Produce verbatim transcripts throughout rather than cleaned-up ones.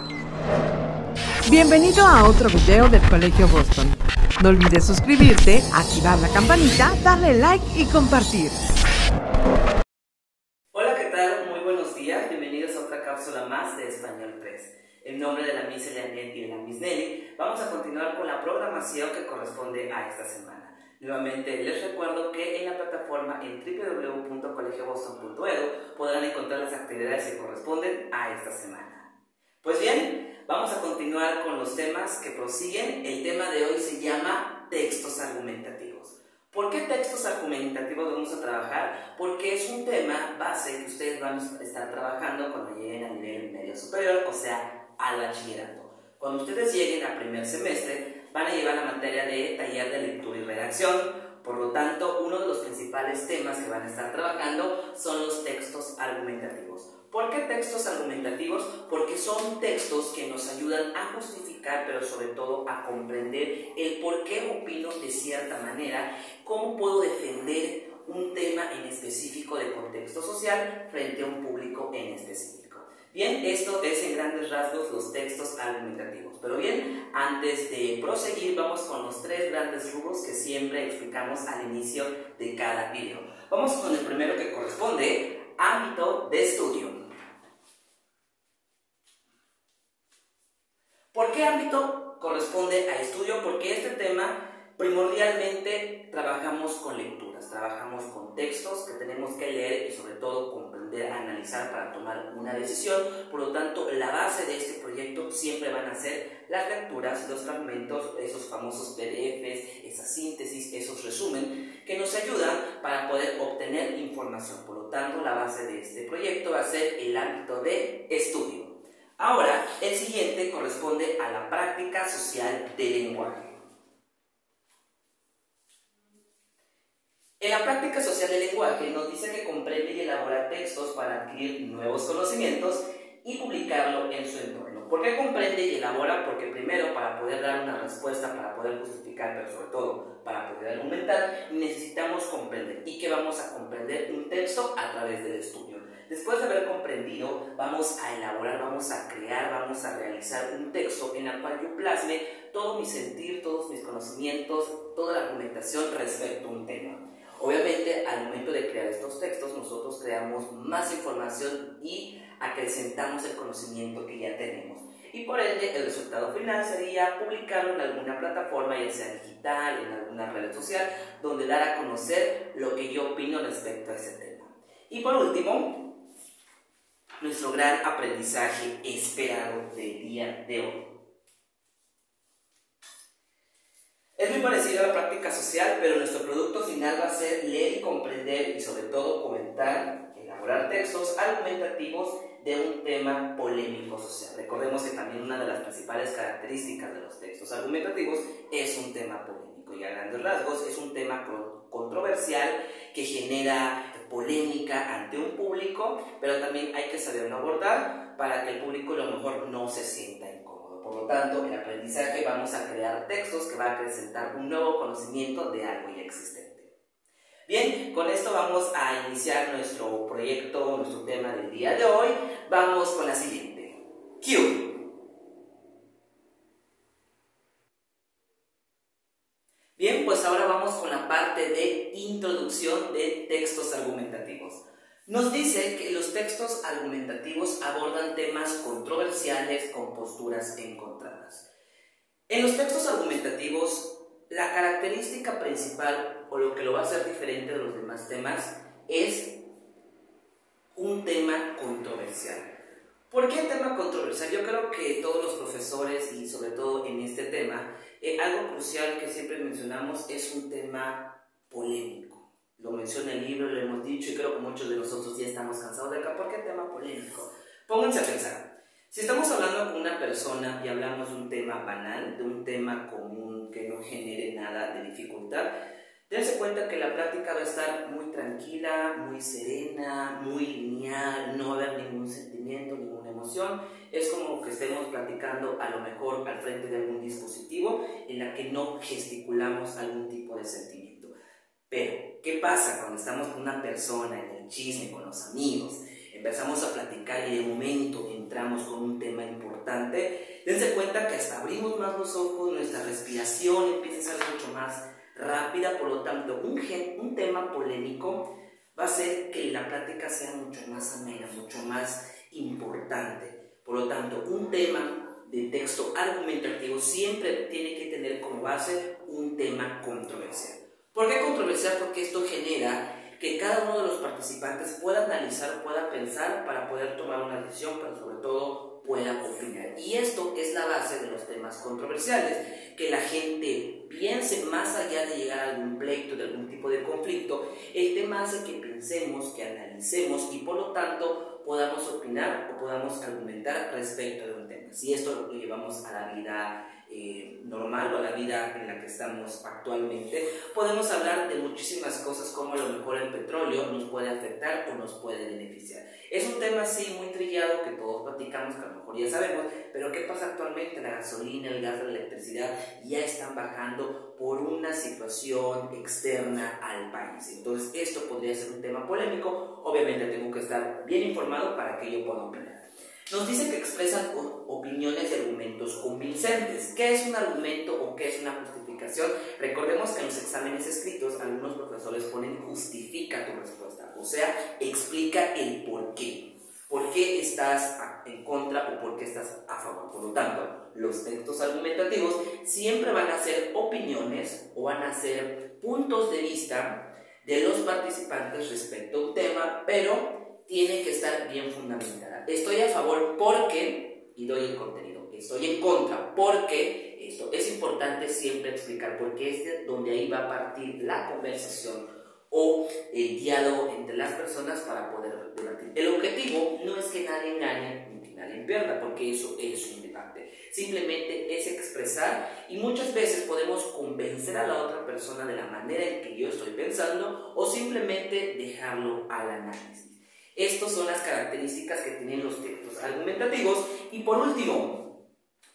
Bienvenido a otro video del Colegio Boston. No olvides suscribirte, activar la campanita, darle like y compartir. Hola, ¿qué tal? Muy buenos días. Bienvenidos a otra cápsula más de Español tres. En nombre de la Miss Elianet y de la Miss Nelly, vamos a continuar con la programación que corresponde a esta semana. Nuevamente les recuerdo que en la plataforma en w w w punto colegio boston punto e d u podrán encontrar las actividades que corresponden a esta semana. Pues bien, vamos a continuar con los temas que prosiguen. El tema de hoy se llama textos argumentativos. ¿Por qué textos argumentativos vamos a trabajar? Porque es un tema base que ustedes van a estar trabajando cuando lleguen a nivel medio superior, o sea, al bachillerato. Cuando ustedes lleguen al primer semestre, van a llevar la materia de taller de lectura y redacción. Por lo tanto, uno de los principales temas que van a estar trabajando son los textos argumentativos. ¿Por qué textos argumentativos? Porque son textos que nos ayudan a justificar, pero sobre todo a comprender el por qué opino de cierta manera, cómo puedo defender un tema en específico de contexto social frente a un público en específico. Bien, esto es en grandes rasgos los textos argumentativos. Pero bien, antes de proseguir, vamos con los tres grandes rubros que siempre explicamos al inicio de cada video. Vamos con el primero, que corresponde a ámbito de estudio. ¿Por qué ámbito corresponde a estudio? Porque este tema primordialmente trabajamos con lecturas, trabajamos con textos que tenemos que leer y sobre todo comprender, analizar para tomar una decisión. Por lo tanto, la base de este proyecto siempre van a ser las lecturas, los fragmentos, esos famosos P D Fs, esa síntesis, esos resumen que nos ayudan para poder obtener información. Por lo tanto, la base de este proyecto va a ser el ámbito de estudio. Ahora, el siguiente corresponde a la práctica social del lenguaje. En la práctica social del lenguaje nos dice que comprende y elabora textos para adquirir nuevos conocimientos y publicarlo en su entorno. ¿Por qué comprende y elabora? Porque primero, para poder dar una respuesta, para poder justificar, pero sobre todo para poder argumentar, necesitamos comprender. ¿Y qué vamos a comprender? Un texto a través del estudio. Después de haber comprendido, vamos a elaborar, vamos a crear, vamos a realizar un texto en el cual yo plasme todo mi sentir, todos mis conocimientos, toda la argumentación respecto a un tema. Obviamente, al momento de crear estos textos, nosotros creamos más información y acrecentamos el conocimiento que ya tenemos. Y por ende, el resultado final sería publicarlo en alguna plataforma, ya sea digital, en alguna red social, donde dar a conocer lo que yo opino respecto a ese tema. Y por último, nuestro gran aprendizaje esperado del día de hoy. Es muy parecido a la práctica social, pero nuestro producto final va a ser leer y comprender y sobre todo comentar, elaborar textos argumentativos de un tema polémico social. Recordemos que también una de las principales características de los textos argumentativos es un tema polémico y a grandes rasgos es un tema controversial que genera polémica ante un público, pero también hay que saberlo abordar para que el público a lo mejor no se sienta incómodo. Por lo tanto, el aprendizaje, vamos a crear textos que van a acrecentar un nuevo conocimiento de algo ya existente. Bien, con esto vamos a iniciar nuestro proyecto, nuestro tema del día de hoy. Vamos con la siguiente. Q. Bien, pues ahora vamos con la parte de introducción de textos argumentativos. Nos dice que los textos argumentativos abordan temas controversiales con posturas encontradas. En los textos argumentativos, la característica principal, o lo que lo va a hacer diferente de los demás temas, es un tema controversial. ¿Por qué tema controversial? Yo creo que todos los profesores, y sobre todo en este tema, eh, algo crucial que siempre mencionamos es un tema polémico. Lo menciona el libro, lo hemos dicho y creo que muchos de nosotros ya estamos cansados de acá. ¿Por qué tema polémico? Pónganse a pensar. Si estamos hablando con una persona y hablamos de un tema banal, de un tema común que no genere nada de dificultad, dense cuenta que la práctica va a estar muy tranquila, muy serena, muy lineal, no va a haber ningún sentimiento, ninguna emoción. Es como que estemos platicando a lo mejor al frente de algún dispositivo en la que no gesticulamos algún tipo de sentimiento. Pero, ¿qué pasa cuando estamos con una persona en el chisme, con los amigos? Empezamos a platicar y de momento entramos con un tema importante importante. Dense cuenta que hasta abrimos más los ojos, nuestra respiración empieza a ser mucho más rápida, por lo tanto, un, gen, un tema polémico va a hacer que la plática sea mucho más amena, mucho más importante. Por lo tanto, un tema de texto argumentativo siempre tiene que tener como base un tema controversial. ¿Por qué controversial? Porque esto genera que cada uno de los participantes pueda analizar, pueda pensar para poder tomar una decisión, pero sobre todo pueda opinar. Y esto es la base de los temas controversiales, que la gente piense más allá de llegar a algún pleito, de algún tipo de conflicto. El tema hace que pensemos, que analicemos y por lo tanto podamos opinar o podamos argumentar respecto de un tema. Si esto lo llevamos a la vida eh, normal o a la vida en la que estamos actualmente, podemos hablar de muchísimas cosas, como a lo mejor el petróleo nos puede afectar o nos puede beneficiar. Es un tema así muy trillado que todos platicamos, que a lo mejor ya sabemos, pero ¿qué pasa actualmente? La gasolina, el gas, la electricidad ya están bajando por una situación externa al país. Entonces esto podría ser un tema polémico. Obviamente tengo que estar bien informado para que yo pueda opinar. Nos dice que expresan opiniones y argumentos convincentes. ¿Qué es un argumento o qué es una justificación? Recordemos que en los exámenes escritos algunos profesores ponen justifica tu respuesta, o sea, explica el por qué. ¿Por qué estás en contra o por qué estás a favor? Por lo tanto, los textos argumentativos siempre van a ser opiniones o van a ser puntos de vista de los participantes respecto a un tema, pero tiene que estar bien fundamentada. Estoy a favor porque, y doy el contenido. Estoy en contra porque, esto es importante siempre explicar, porque es de donde ahí va a partir la conversación o el diálogo entre las personas para poder debatir. El objetivo no es que nadie gane ni que nadie pierda, porque eso es un debate. Simplemente es expresar, y muchas veces podemos convencer a la otra persona de la manera en que yo estoy pensando o simplemente dejarlo al análisis. Estas son las características que tienen los textos argumentativos. Y por último,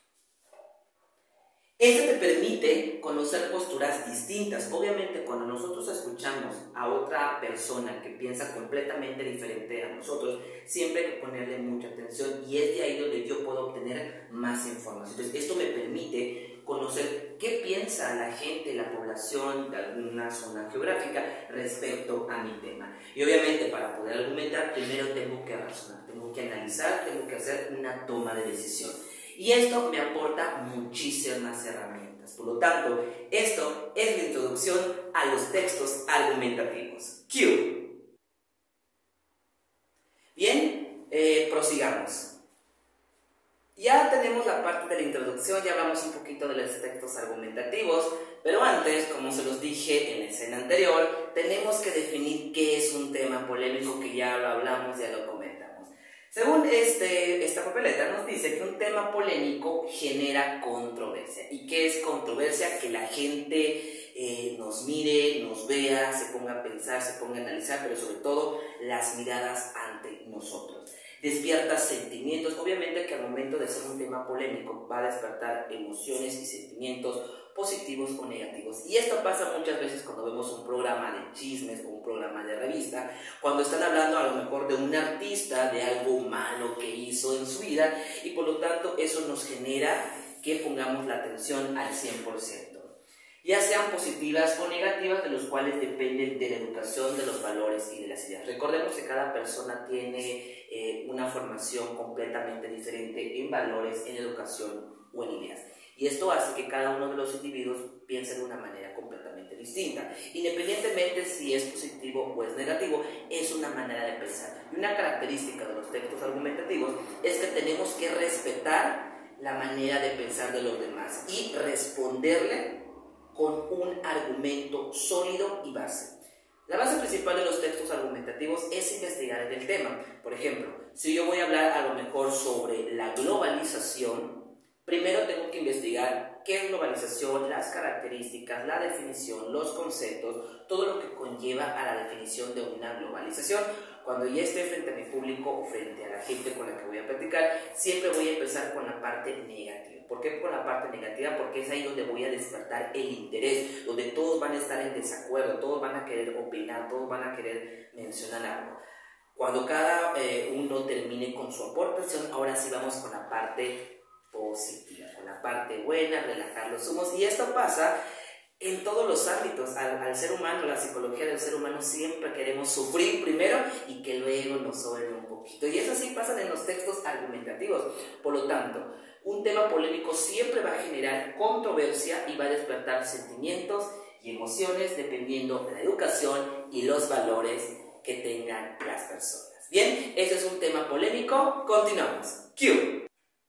este te permite conocer posturas distintas. Obviamente, cuando nosotros escuchamos a otra persona que piensa completamente diferente a nosotros, siempre hay que ponerle mucha atención, y es de ahí donde yo puedo obtener más información. Entonces, esto me permite conocer qué piensa la gente, la población de alguna zona geográfica respecto a mi tema. Y obviamente, para poder argumentar, primero tengo que razonar, tengo que analizar, tengo que hacer una toma de decisión. Y esto me aporta muchísimas herramientas. Por lo tanto, esto es la introducción a los textos argumentativos. Q. Bien, eh, prosigamos. Ya tenemos la parte de la introducción, ya hablamos un poquito de los textos argumentativos, pero antes, como se los dije en la escena anterior, tenemos que definir qué es un tema polémico, que ya lo hablamos, ya lo comentamos. Según este, esta papeleta nos dice que un tema polémico genera controversia. ¿Y qué es controversia? Que la gente eh, nos mire, nos vea, se ponga a pensar, se ponga a analizar, pero sobre todo las miradas ante nosotros. Despierta sentimientos. Obviamente que al momento de ser un tema polémico va a despertar emociones y sentimientos positivos o negativos. Y esto pasa muchas veces cuando vemos un programa de chismes o un programa de revista, cuando están hablando a lo mejor de un artista, de algo malo que hizo en su vida, y por lo tanto eso nos genera que pongamos la atención al cien por ciento. Ya sean positivas o negativas, de los cuales dependen de la educación, de los valores y de las ideas. Recordemos que cada persona tiene eh, una formación completamente diferente en valores, en educación o en ideas. Y esto hace que cada uno de los individuos piense de una manera completamente distinta. Independientemente si es positivo o es negativo, es una manera de pensar. Y una característica de los textos argumentativos es que tenemos que respetar la manera de pensar de los demás y responderle con un argumento sólido y base. La base principal de los textos argumentativos es investigar en el tema. Por ejemplo, si yo voy a hablar a lo mejor sobre la globalización, primero tengo que investigar qué es globalización, las características, la definición, los conceptos, todo lo que conlleva a la definición de una globalización. Cuando ya esté frente a mi público o frente a la gente con la que voy a platicar, siempre voy a empezar con la parte negativa. ¿Por qué con la parte negativa? Porque es ahí donde voy a despertar el interés, donde todos van a estar en desacuerdo, todos van a querer opinar, todos van a querer mencionar algo. Cuando cada eh, uno termine con su aportación, ahora sí vamos con la parte parte buena, relajar los humos, y esto pasa en todos los ámbitos. Al, al ser humano, la psicología del ser humano, siempre queremos sufrir primero y que luego nos sobre un poquito, y eso sí pasa en los textos argumentativos. Por lo tanto, un tema polémico siempre va a generar controversia y va a despertar sentimientos y emociones dependiendo de la educación y los valores que tengan las personas. Bien, ese es un tema polémico. Continuamos. Q.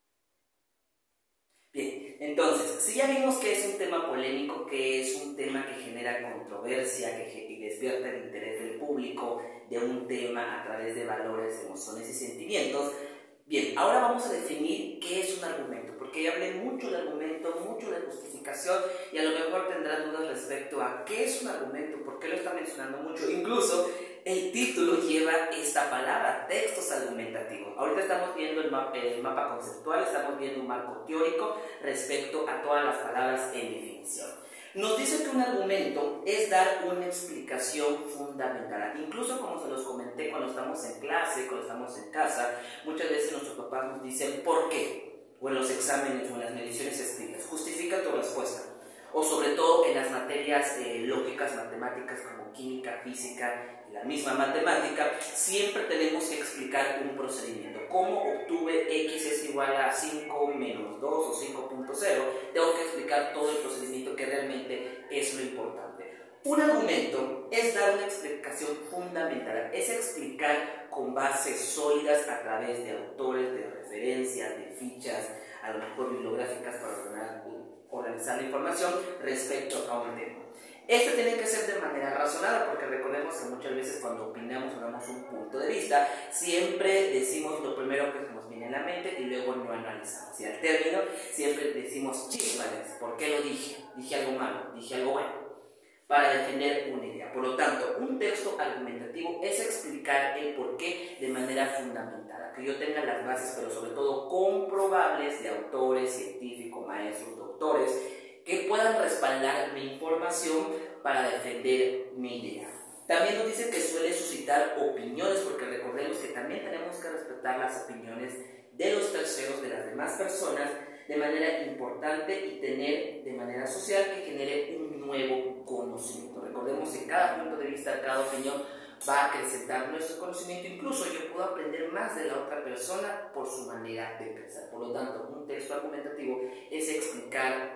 Bien, entonces, si ya vimos que es un tema polémico, que es un tema que genera controversia, que despierta el interés del público de un tema a través de valores, emociones y sentimientos, bien, ahora vamos a definir qué es un argumento, porque ya hablé mucho de argumento, mucho de justificación, y a lo mejor tendrán dudas respecto a qué es un argumento, por qué lo está mencionando mucho. Incluso el título lleva esta palabra, textos argumentativos. Ahorita estamos viendo el mapa, el mapa conceptual, estamos viendo un marco teórico respecto a todas las palabras en definición. Nos dice que un argumento es dar una explicación fundamental. Incluso, como se los comenté cuando estamos en clase, cuando estamos en casa, muchas veces nuestros papás nos dicen ¿por qué? O en los exámenes o en las mediciones escritas, justifica tu respuesta. O sobre todo en las materias eh, lógicas, matemáticas como química, física y la misma matemática, siempre tenemos que explicar un procedimiento. ¿Cómo obtuve x es igual a cinco menos dos o cinco punto cero? Tengo que explicar todo el procedimiento, que realmente es lo importante. Un argumento es dar una explicación fundamental, es explicar con bases sólidas a través de autores, de referencias, de fichas, a lo mejor bibliográficas para ordenar, organizar la información respecto a un tema. Esto tiene que ser de manera razonada, porque recordemos que muchas veces cuando opinamos o damos un punto de vista, siempre decimos lo primero que nos viene a la mente y luego no analizamos. Y al término siempre decimos chismes, ¿por qué lo dije? Dije algo malo, dije algo bueno, para defender una idea. Por lo tanto, un texto argumentativo es explicar el porqué de manera fundamentada, que yo tenga las bases, pero sobre todo comprobables, de autores, científicos, maestros, doctores, que puedan respaldar mi información para defender mi idea. También nos dice que suele suscitar opiniones, porque recordemos que también tenemos que respetar las opiniones de los terceros, de las demás personas, de manera importante, y tener de manera social que genere un nuevo conocimiento. Recordemos que cada punto de vista, cada opinión va a acrecentar nuestro conocimiento. Incluso yo puedo aprender más de la otra persona por su manera de pensar. Por lo tanto, un texto argumentativo es explicar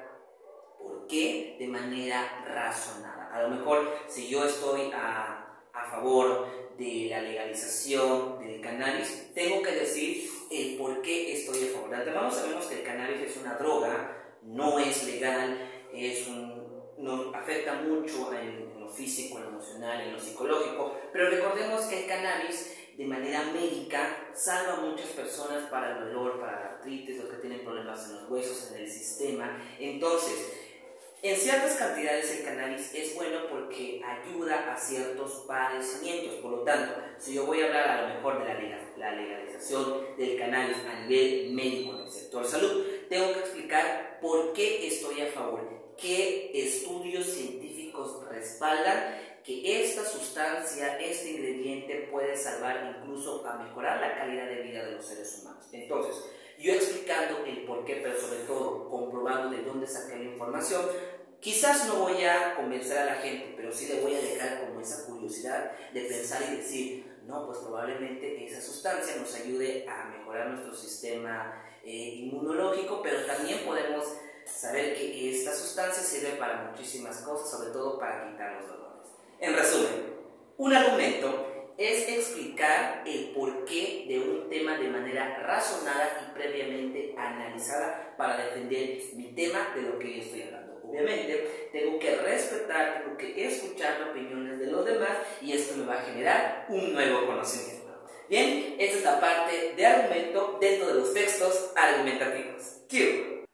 por qué de manera razonada. A lo mejor, si yo estoy a, a favor de la legalización del cannabis, tengo que decir el por qué estoy a favor. De antemano sabemos que el cannabis es una droga, no es legal, es un, nos afecta mucho en, en lo físico, en lo emocional, en lo psicológico, pero recordemos que el cannabis de manera médica salva a muchas personas para el dolor, para la artritis, los que tienen problemas en los huesos, en el sistema. Entonces, en ciertas cantidades el cannabis es bueno porque ayuda a ciertos padecimientos. Por lo tanto, si yo voy a hablar a lo mejor de la, legal, la legalización del cannabis a nivel médico en el sector salud, tengo que explicar por qué estoy a favor, qué estudios científicos respaldan que esta sustancia, este ingrediente puede salvar, incluso a mejorar la calidad de vida de los seres humanos. Entonces, yo explicando el por qué, pero sobre todo comprobando de dónde saqué la información, quizás no voy a convencer a la gente, pero sí le voy a dejar como esa curiosidad de pensar y decir, no, pues probablemente esa sustancia nos ayude a mejorar nuestro sistema eh, inmunológico, pero también podemos saber que esta sustancia sirve para muchísimas cosas, sobre todo para quitar los dolores. En resumen, un argumento es explicar el porqué de un tema de manera razonada y previamente analizada para defender mi tema de lo que estoy hablando. Obviamente, tengo que respetar, tengo que escuchar las opiniones de los demás, y esto me va a generar un nuevo conocimiento. Bien, esta es la parte de argumento dentro de los textos argumentativos. Q.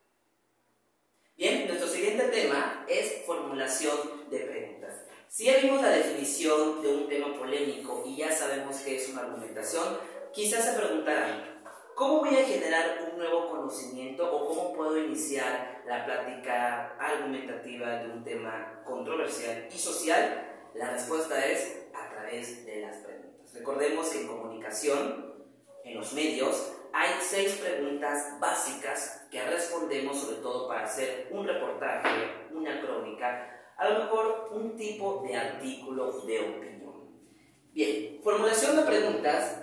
Bien, nuestro siguiente tema es formulación de preguntas. Si ya vimos la definición de un tema polémico y ya sabemos qué es una argumentación, quizás se preguntarán, ¿cómo voy a generar un nuevo conocimiento o cómo puedo iniciar la plática argumentativa de un tema controversial y social? La respuesta es a través de las preguntas. Recordemos que en comunicación, en los medios, hay seis preguntas básicas que respondemos sobre todo para hacer un reportaje, una crónica, a lo mejor un tipo de artículo de opinión. Bien, formulación de preguntas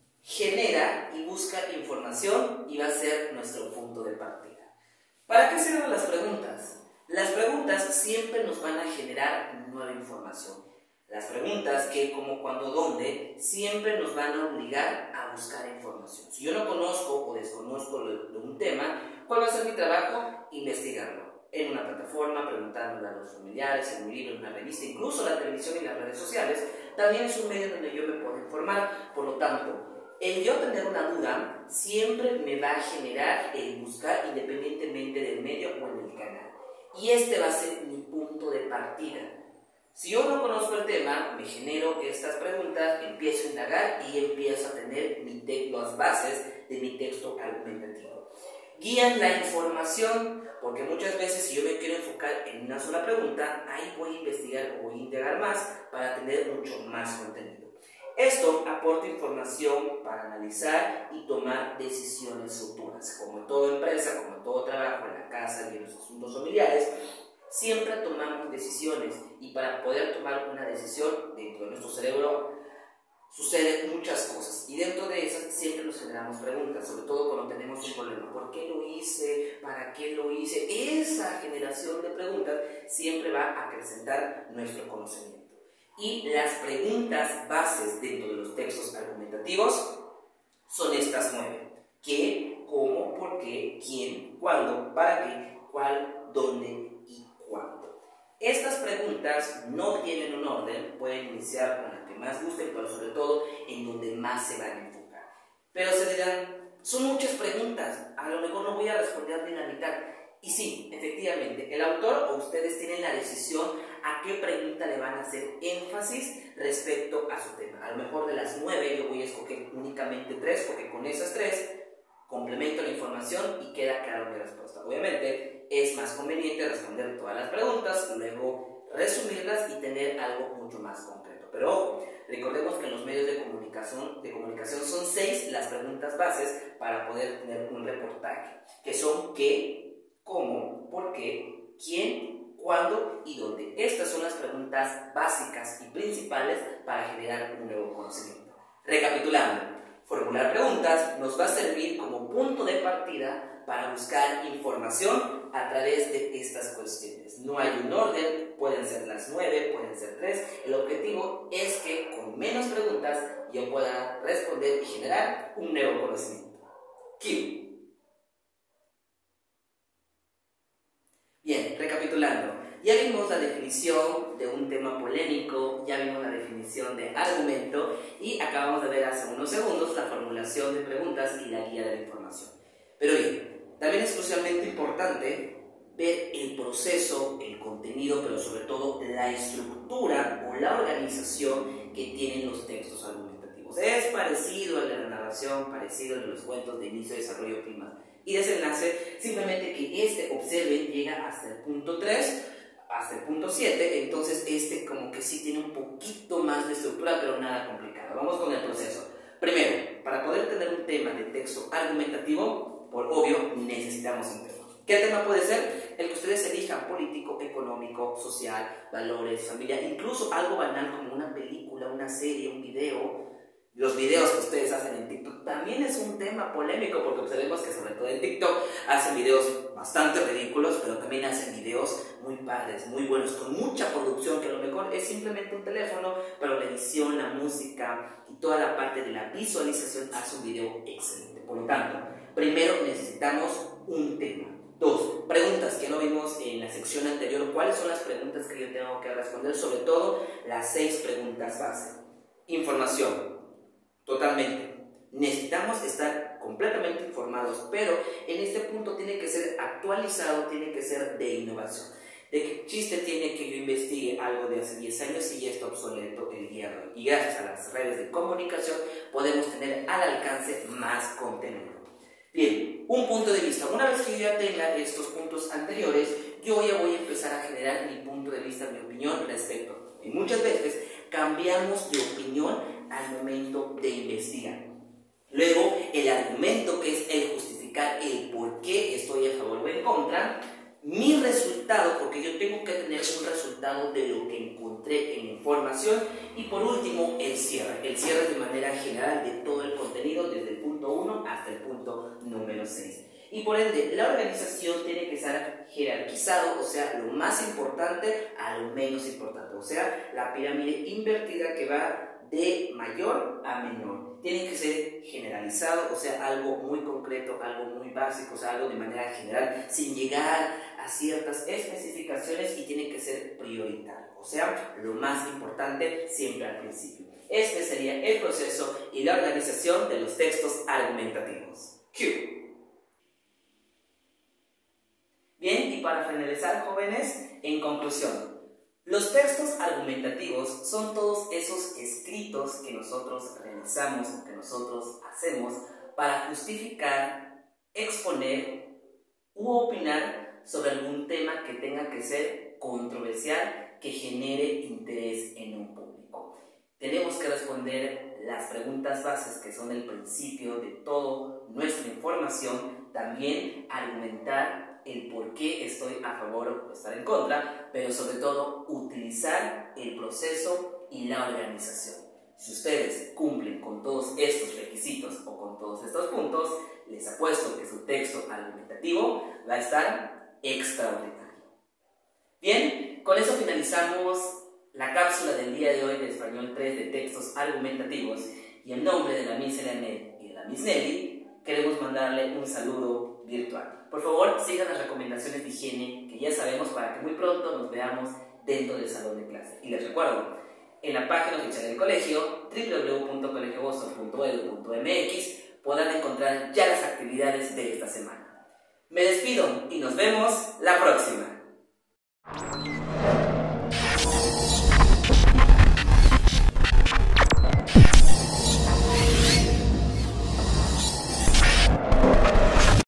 genera y busca información y va a ser nuestro punto de partida. ¿Para qué sirven las preguntas? Las preguntas siempre nos van a generar nueva información. Las preguntas que, como cuando, dónde, siempre nos van a obligar a buscar información. Si yo no conozco o desconozco de un tema, ¿cuál va a ser mi trabajo? Investigarlo. En una plataforma, preguntándole a los familiares, en un libro, en una revista, incluso la televisión y las redes sociales, también es un medio donde yo me puedo informar. Por lo tanto, el yo tener una duda siempre me va a generar el buscar independientemente del medio o en el canal. Y este va a ser mi punto de partida. Si yo no conozco el tema, me genero estas preguntas, empiezo a indagar y empiezo a tener mi las bases de mi texto argumentativo. Guían la información, porque muchas veces si yo me quiero enfocar en una sola pregunta, ahí voy a investigar o voy a indagar más para tener mucho más contenido. Esto aporta información para analizar y tomar decisiones futuras. Como en toda empresa, como en todo trabajo, en la casa y en los asuntos familiares, siempre tomamos decisiones y para poder tomar una decisión dentro de nuestro cerebro suceden muchas cosas y dentro de esas siempre nos generamos preguntas, sobre todo cuando tenemos un problema. ¿Por qué lo hice? ¿Para qué lo hice? Esa generación de preguntas siempre va a acrecentar nuestro conocimiento. Y las preguntas bases dentro de los textos argumentativos son estas nueve: ¿qué? ¿Cómo? ¿Por qué? ¿Quién? ¿Cuándo? ¿Para qué? ¿Cuál? ¿Dónde? ¿Y cuándo? Estas preguntas no tienen un orden, pueden iniciar con la que más gusten, pero sobre todo en donde más se van a enfocar. Pero se dirán, son muchas preguntas, a lo mejor no voy a responder ni la mitad. Y sí, efectivamente, el autor o ustedes tienen la decisión a qué pregunta le van a hacer énfasis respecto a su tema. A lo mejor de las nueve yo voy a escoger únicamente tres, porque con esas tres complemento la información y queda clara mi respuesta. Obviamente es más conveniente responder todas las preguntas, luego resumirlas y tener algo mucho más concreto. Pero ojo, recordemos que en los medios de comunicación, de comunicación son seis las preguntas bases para poder tener un reportaje, que son qué, cómo, por qué, quién, cuándo y dónde. Estas son las preguntas básicas y principales para generar un nuevo conocimiento. Recapitulando, formular preguntas nos va a servir como punto de partida para buscar información a través de estas cuestiones. No hay un orden, pueden ser las nueve, pueden ser tres. El objetivo es que con menos preguntas yo pueda responder y generar un nuevo conocimiento. Q. Bien, recapitulando, ya vimos la definición de un tema polémico, ya vimos la definición de argumento y acabamos de ver hace unos segundos la formulación de preguntas y la guía de la información. Pero bien, también es crucialmente importante ver el proceso, el contenido, pero sobre todo la estructura o la organización que tienen los textos argumentativos. Es parecido al de la narración, parecido al de los cuentos de inicio, desarrollo, clima y desenlace, simplemente que este, observen, llega hasta el punto tres, hasta el punto siete, entonces este como que sí tiene un poquito más de estructura, pero nada complicado. Vamos con el proceso. Primero, para poder tener un tema de texto argumentativo, por obvio, necesitamos un tema. ¿Qué tema puede ser? El que ustedes elijan: político, económico, social, valores, familia, incluso algo banal como una película, una serie, un video. Los videos que ustedes hacen en TikTok también es un tema polémico, porque observemos que sobre todo en TikTok hacen videos bastante ridículos, pero también hacen videos muy padres, muy buenos, con mucha producción, que a lo mejor es simplemente un teléfono, pero la edición, la música y toda la parte de la visualización hace un video excelente. Por lo tanto, primero necesitamos un tema. Dos, preguntas que no vimos en la sección anterior. ¿Cuáles son las preguntas que yo tengo que responder? Sobre todo las seis preguntas base. Información. Totalmente. Necesitamos estar completamente informados, pero en este punto tiene que ser actualizado, tiene que ser de innovación. ¿De qué chiste tiene que yo investigue algo de hace diez años y ya está obsoleto el día de hoy? Y gracias a las redes de comunicación podemos tener al alcance más contenido. Bien, un punto de vista. Una vez que yo ya tenga estos puntos anteriores, yo ya voy a empezar a generar mi punto de vista, mi opinión respecto. Y muchas veces cambiamos de opinión al momento de investigar. Luego, el argumento, que es el justificar el por qué estoy a favor mi resultado, porque yo tengo que tener un resultado de lo que encontré en información, y por último el cierre. El cierre de manera general de todo el contenido desde el punto uno hasta el punto número seis. Y por ende, la organización tiene que estar jerarquizado, o sea, lo más importante a lo menos importante, o sea, la pirámide invertida que va de mayor a menor. Tiene que ser generalizado, o sea, algo muy concreto, algo muy básico, o sea, algo de manera general, sin llegar a ciertas especificaciones, y tiene que ser prioritario, o sea, lo más importante siempre al principio. Este sería el proceso y la organización de los textos argumentativos. Q. Bien, y para finalizar, jóvenes, en conclusión, los textos argumentativos son todos esos escritos que nosotros realizamos, que nosotros hacemos para justificar, exponer u opinar sobre algún tema que tenga que ser controversial, que genere interés en un público. Tenemos que responder las preguntas bases que son el principio de toda nuestra información, también argumentar el por qué estoy a favor o estar en contra, pero sobre todo utilizar el proceso y la organización. Si ustedes cumplen con todos estos requisitos o con todos estos puntos, les apuesto que su texto argumentativo va a estar extraordinario. Bien, con eso finalizamos la cápsula del día de hoy de Español tres de textos argumentativos, y en nombre de la Miss Elianet y de la Miss Nelly, queremos mandarle un saludo virtual. Por favor, sigan las recomendaciones de higiene que ya sabemos, para que muy pronto nos veamos dentro del salón de clase. Y les recuerdo, en la página oficial del colegio, doble u doble u doble u punto colegio boston punto e d u punto m x, podrán encontrar ya las actividades de esta semana. Me despido y nos vemos la próxima.